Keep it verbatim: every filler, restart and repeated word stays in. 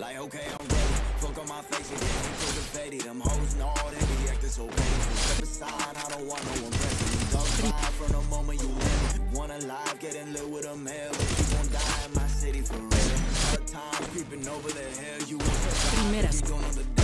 Like, okay, I'm ready. Fuck on my face again, I'm too defeated. Them hoes know they be acting so painful. Step aside, I don't want no one pressing me. Dog vibe from the moment you live. One alive, getting lit with a male. But you gon' die in my city for real. Hard time creeping over the hill. You Primera. don't know the